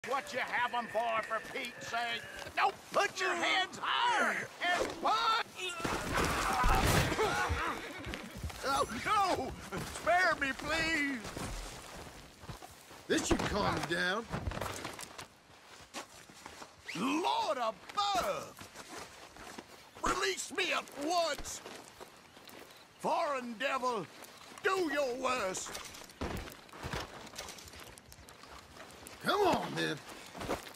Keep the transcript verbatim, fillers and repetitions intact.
What you have them for, for Pete's sake? No, put your hands higher and punch! Oh, no! Spare me, please! This should calm you down. Lord above! Release me at once! Foreign devil, do your worst! Come on, then.